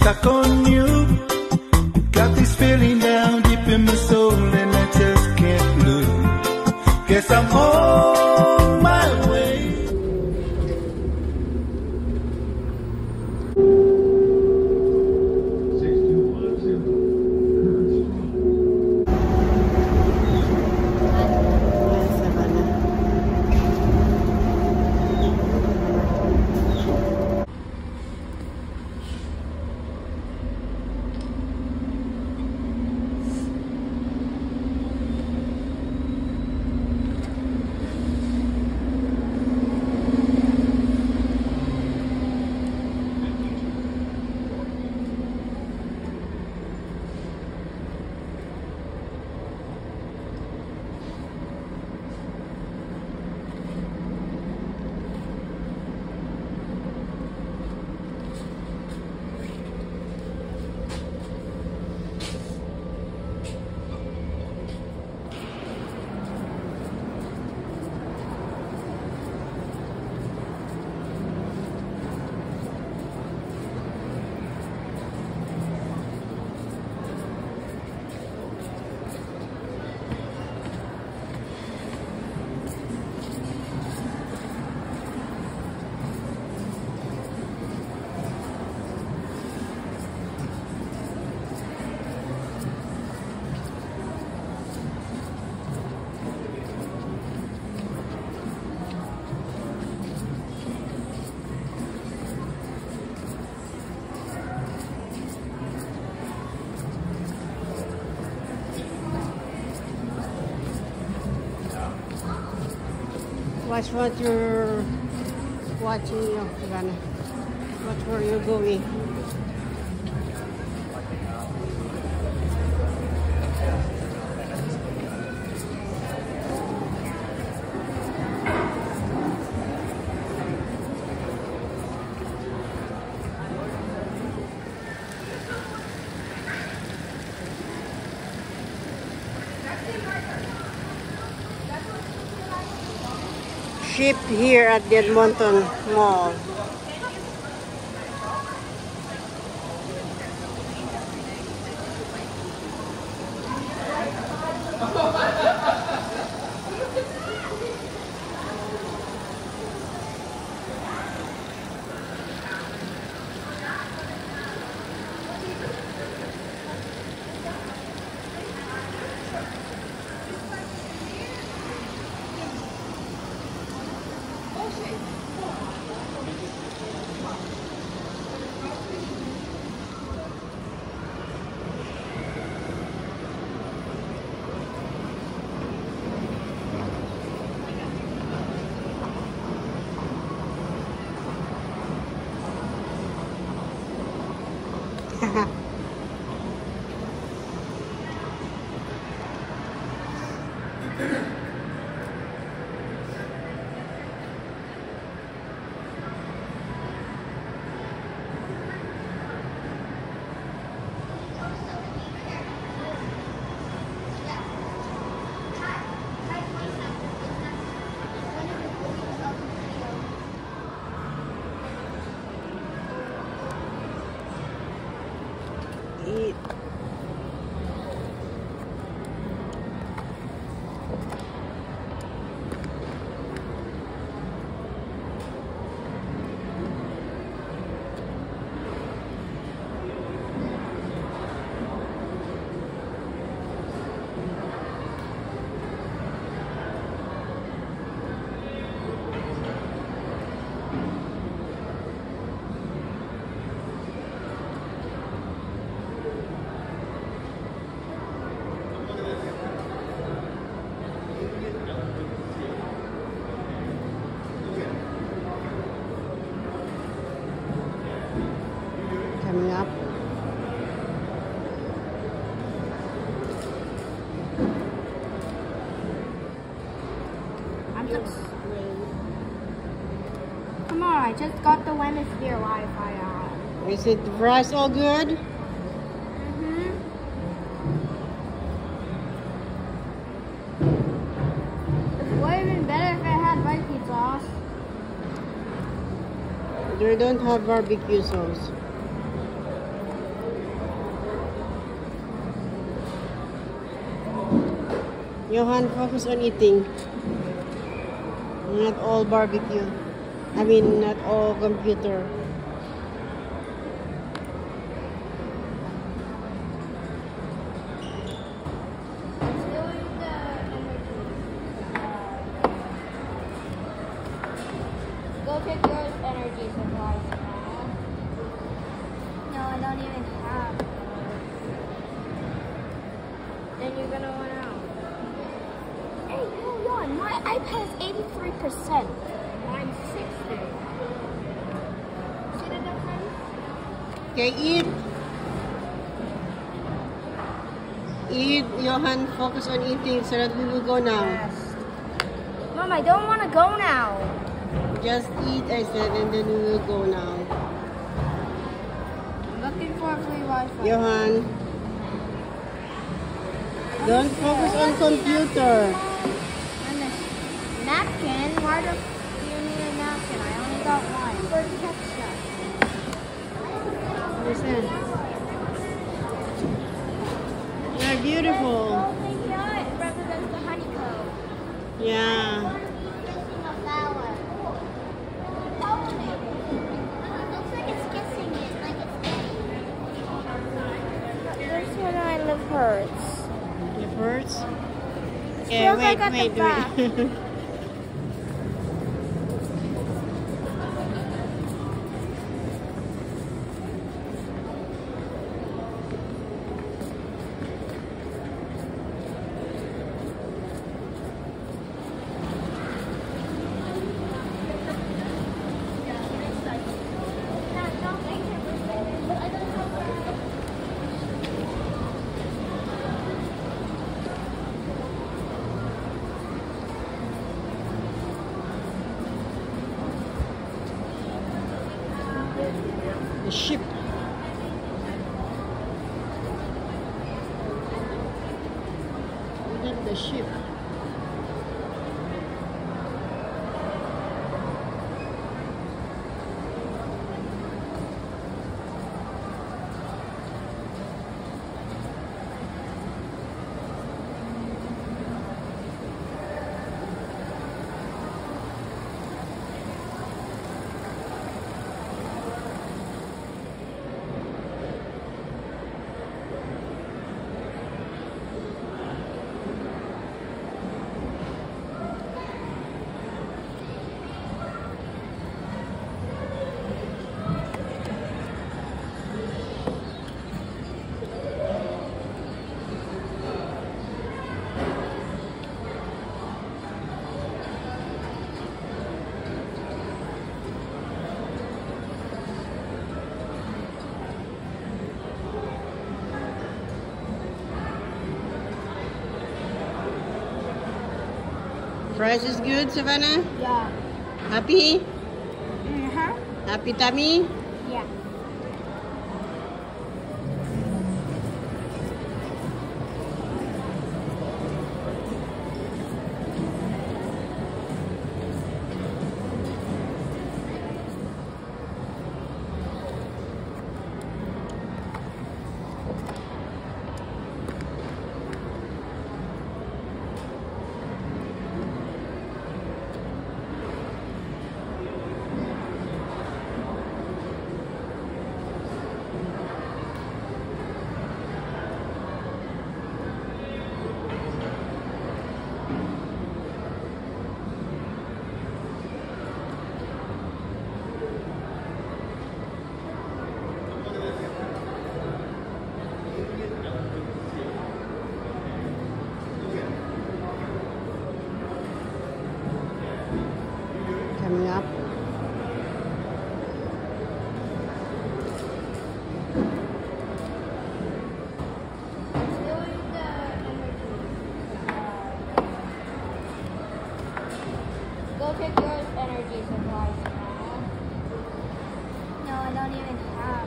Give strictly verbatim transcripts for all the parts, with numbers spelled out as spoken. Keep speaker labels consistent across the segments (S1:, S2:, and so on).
S1: stuck on you. Got this feeling down deep in my soul and I just can't lose. Guess I'm on my way.
S2: Watch what you're watching, oh, Ivana. Watch where you're going. Ship here at the Edmonton Mall. Eat. Coming up.
S3: I'm just Come on, I just got the Wednesday Wi-Fi on.
S2: Is it the price all good?
S3: Mm-hmm. It would have been better if I had barbecue sauce.
S2: They don't have barbecue sauce. Johan, focus on eating. Not all barbecue. I mean, not all computer.
S3: Go take your energy supplies now. No, I don't even have. Then you're gonna run out. Hey, hold on. My iPad is eighty-three percent. Mine's sixty. See the difference?
S2: Okay, eat. Eat, Johan, focus on eating so that we will go now.
S3: Yes. Mom, I don't want to go now.
S2: Just eat, I said, and then we will go now.
S3: I'm looking for free Wi-Fi.
S2: Johan, don't focus on computer.
S3: And a napkin. Why do you need a napkin? I only got one. For ketchup.
S2: Listen. They're beautiful.
S3: Oh my god, it represents the honeycomb.
S2: Yeah.
S3: Kissing a flower. Pollinating. It looks like it's kissing it, like it's getting. This one I live hurts.
S2: It hurts?
S3: It
S2: Okay,
S3: feels
S2: wait,
S3: like at
S2: wait,
S3: the back.
S2: wait. The ship. Look at the ship. Fries is good, Savannah?
S3: Yeah.
S2: Happy?
S3: Uh-huh.
S2: Happy tummy?
S3: Yeah.
S2: Coming up.
S3: Go take your energy supplies now. No, I don't even have.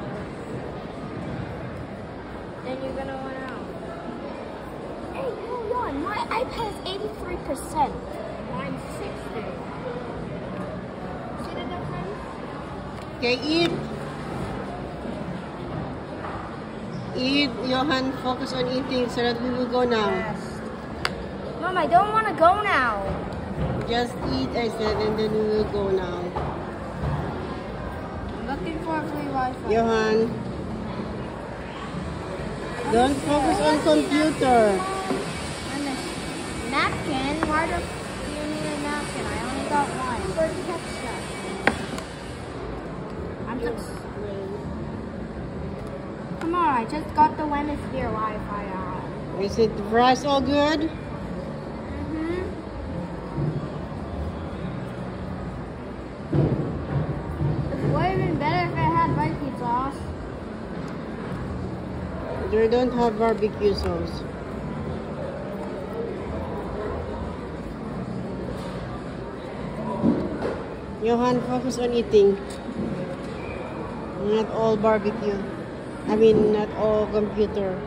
S3: Then you're gonna run out. Hey, hold on. My iPad is eighty-three percent. Mine's sixty. See the difference?
S2: Okay, eat. Eat, Johan, focus on eating so that we will go now.
S3: Yes. Mom, I don't want to go now.
S2: Just eat, I said, and then we will go now.
S3: I'm looking for free Wi-Fi.
S2: Johan, don't focus on computer.
S3: And a napkin? Why do you need a napkin? I only got one. For the ketchup. I'm just... Come on, I just got the Wemisphere Wi-Fi out.
S2: Is it for us all good?
S3: Mm-hmm. It would have been better if I had barbecue sauce.
S2: They don't have barbecue sauce. Johan, focus on eating. Not all barbecue. I mean, not all computer.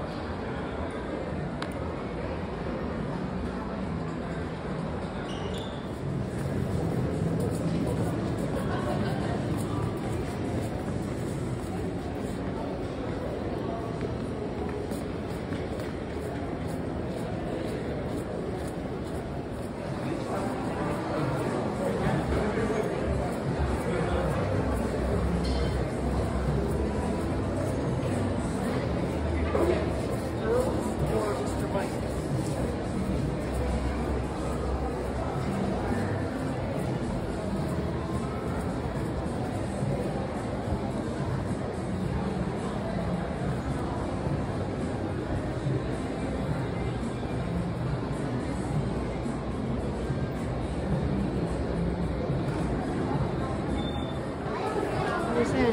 S2: Listen.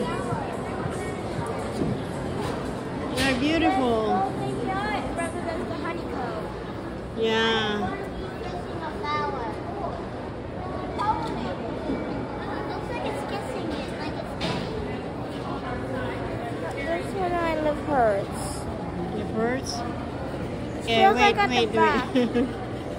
S2: They're beautiful.
S3: Oh, thank God. It represents the honeycomb.
S2: Yeah.
S3: Kissing a flower. Pollinating. Looks like it's kissing it, like it's This one I love hurts.
S2: It hurts?
S3: Feels
S2: Yeah, wait,
S3: like at
S2: wait,
S3: the back.
S2: wait.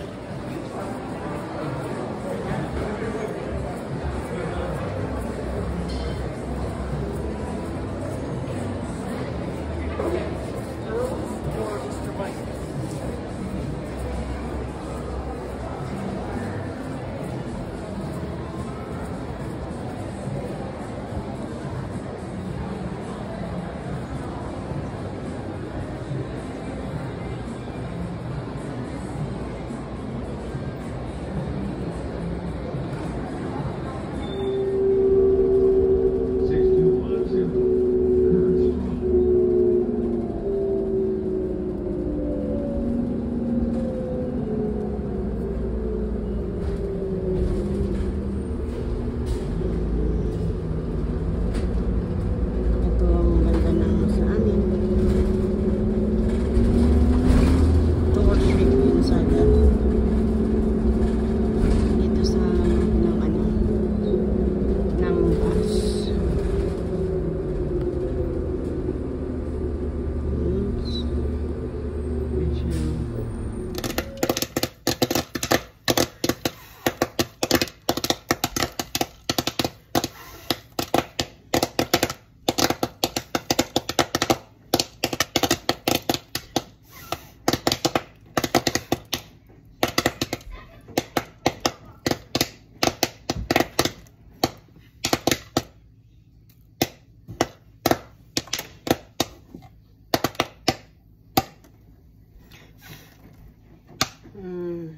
S2: Mm.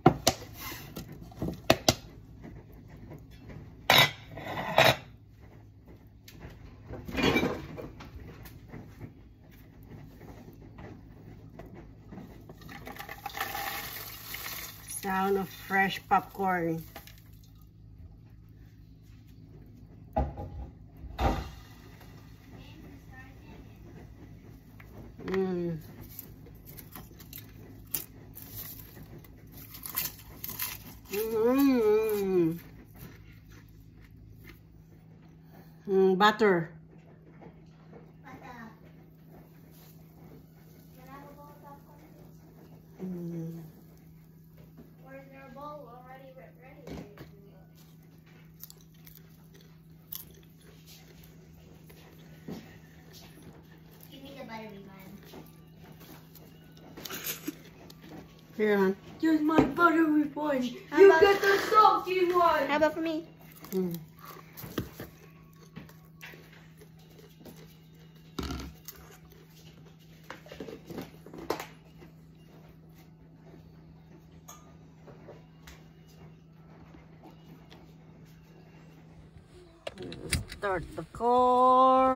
S2: Sound of fresh popcorn. Mm. Mm. Mm, butter. Mm.
S3: Where's their bowl already ready? Give me the buttery one.
S2: Here, hon.
S3: Here's my buttery one.
S2: How
S3: You
S2: about-
S3: get the salty one.
S2: How about for me? Mm. Start the car.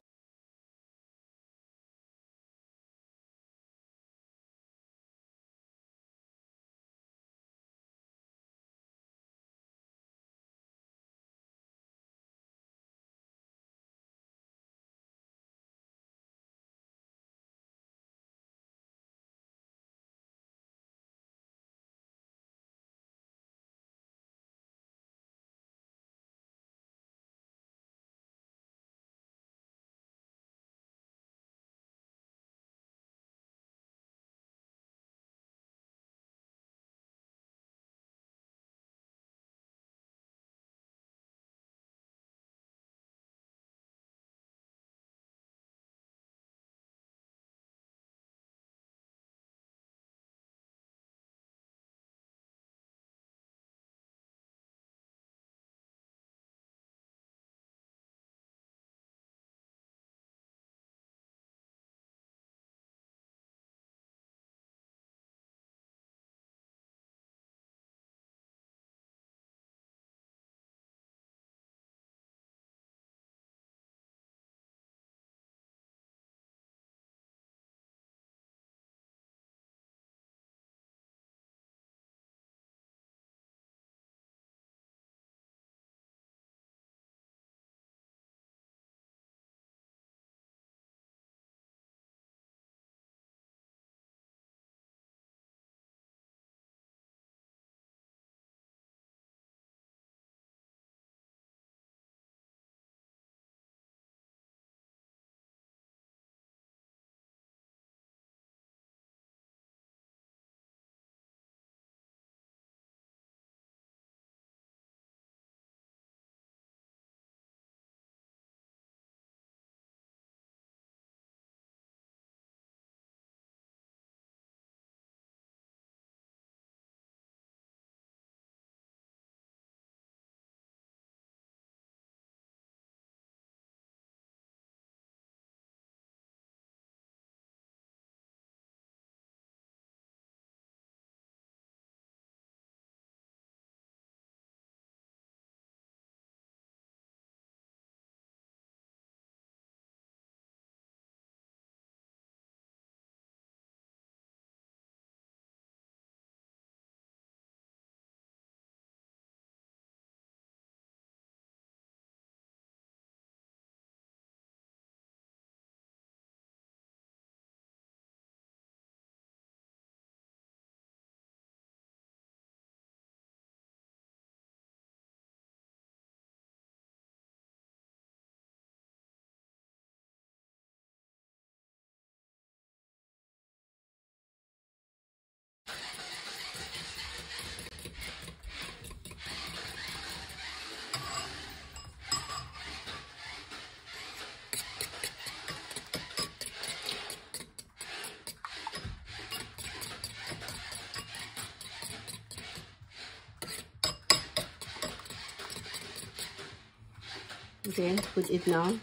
S2: Okay, put it now.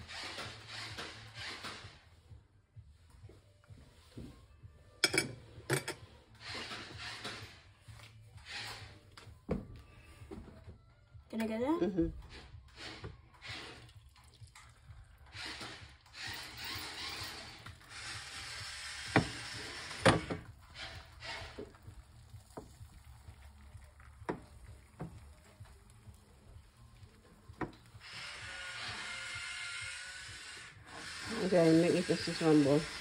S3: Can I get that?
S2: Mm-hmm. Okay, make it just this one bowl.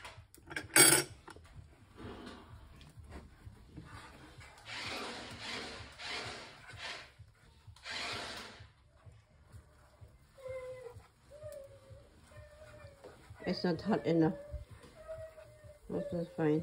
S2: It's not hot enough. That's fine.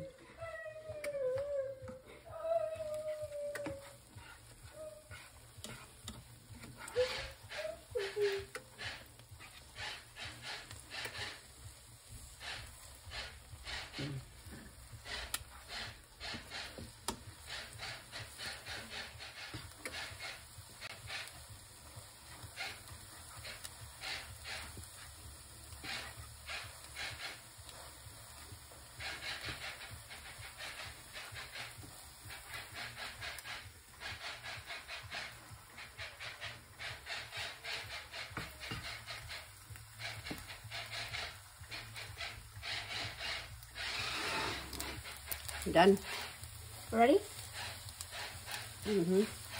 S2: Done.
S3: Ready?
S2: Mm-hmm.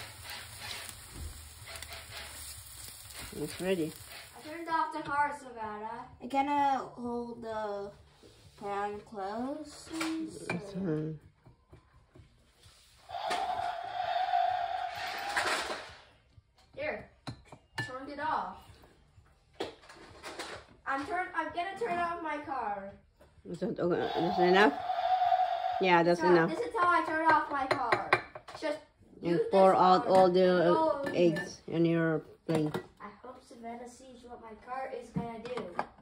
S2: It's ready.
S3: I turned off the car, Savannah. I'm gonna hold the pan close. So.
S2: Hmm.
S3: Here, turned it off. I'm turn. I'm gonna turn off my car.
S2: Is that, okay? Is that enough? Yeah, that's
S3: So,
S2: enough.
S3: This is how I turn off my car. Just
S2: And
S3: use
S2: pour
S3: this
S2: out
S3: car
S2: all
S3: and
S2: the
S3: go
S2: uh,
S3: over
S2: eggs
S3: here.
S2: in your plate.
S3: I hope Savannah sees what my car is gonna do.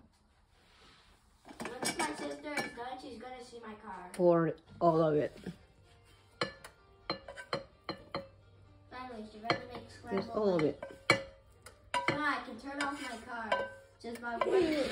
S3: Once my sister is done, she's gonna see my car.
S2: Pour all of it.
S3: Finally, Savannah makes
S2: Just
S3: scrambled
S2: all of
S3: eggs.
S2: it.
S3: Now I can turn off my car just by waiting.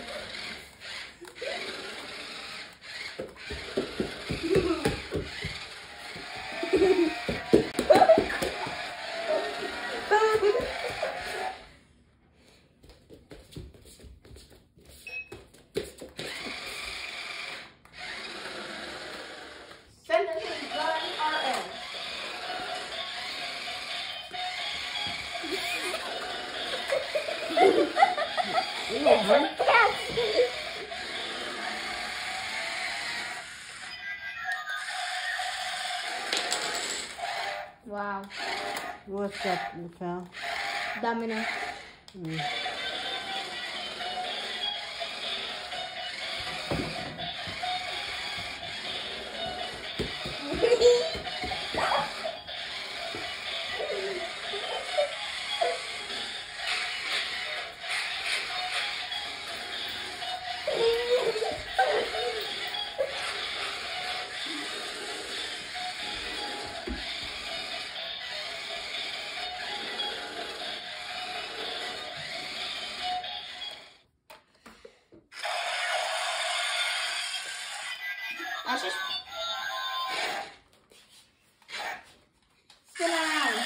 S3: Wow.
S2: What's that, Rafael?
S3: Domino.
S2: Mm.
S3: Let's just spin around.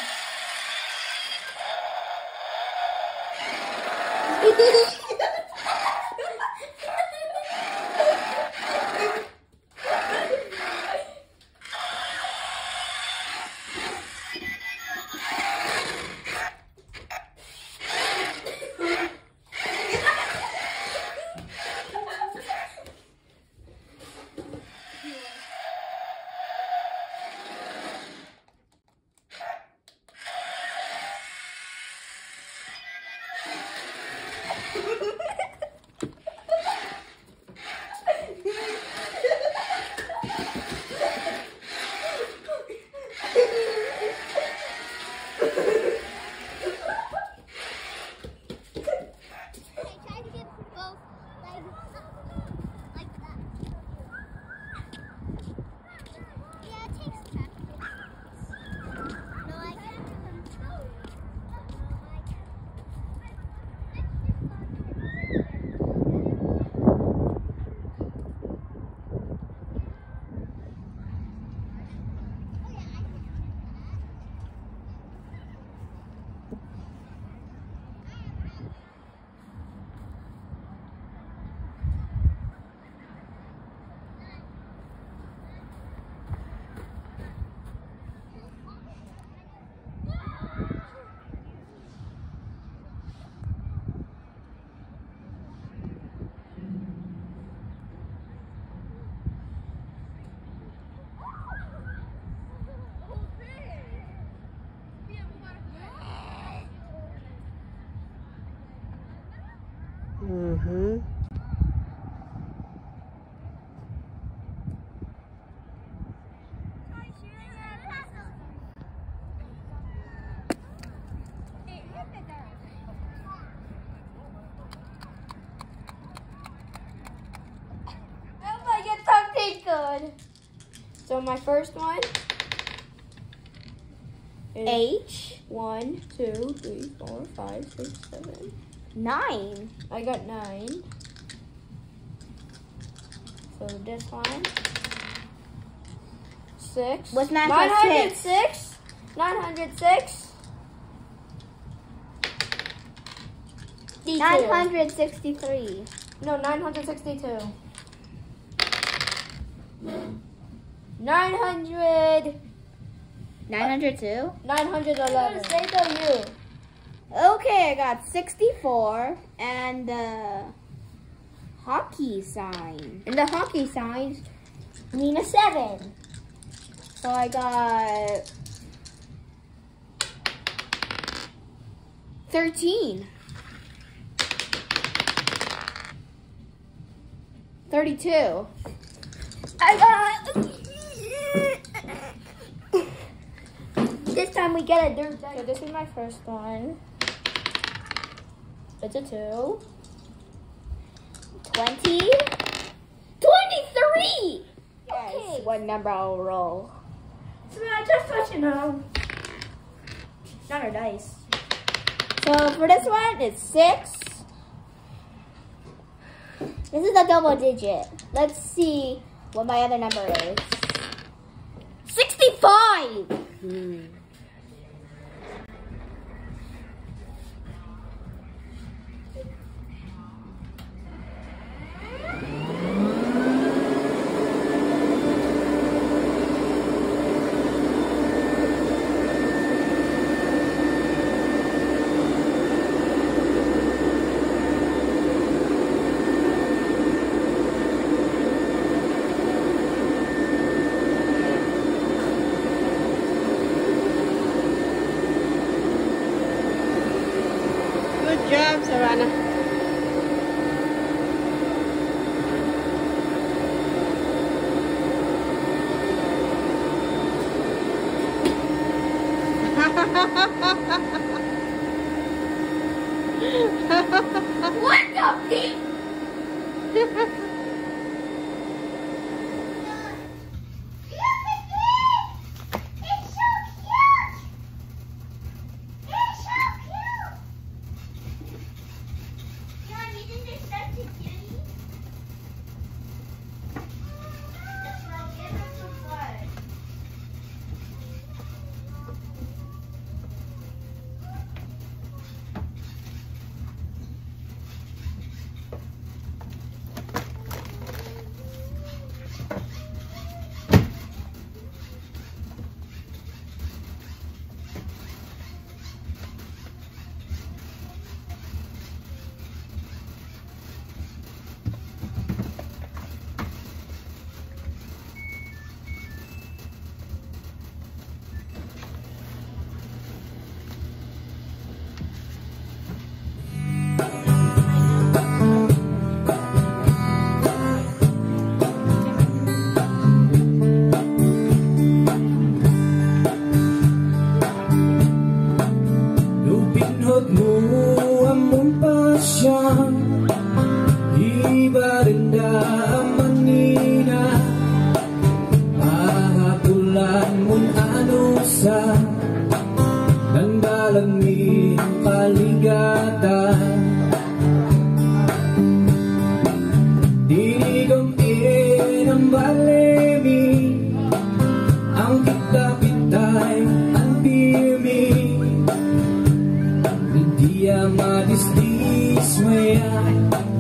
S2: Mm-hmm.
S3: Oh my God, something good. So my first one is H. One, two, three, four, five, six, seven. Nine. I got nine. So this one. Six.
S4: What's nine
S3: nine
S4: plus
S3: hundred
S4: six?
S3: six. Nine hundred six.
S4: nine hundred sixty-three.
S3: No, nine hundred sixty-two. nine hundred.
S4: nine hundred two?
S3: nine hundred eleven. Say the you.
S4: Okay, I got sixty-four and the hockey sign. And the hockey signs
S3: mean a seven.
S4: So I got thirteen. thirty-two.
S3: I got... This time we get a dirt bag. So this is my first one. It's a two.
S4: twenty.
S3: twenty-three!
S4: Yes,
S3: Okay.
S4: what number I'll roll.
S3: So I just touching them. Not our dice.
S4: So for this one, it's six. This is a double digit. Let's see what my other number is. sixty-five! Hmm.
S2: Good job, Savannah.
S3: What the beep?
S1: Dia madis di swaya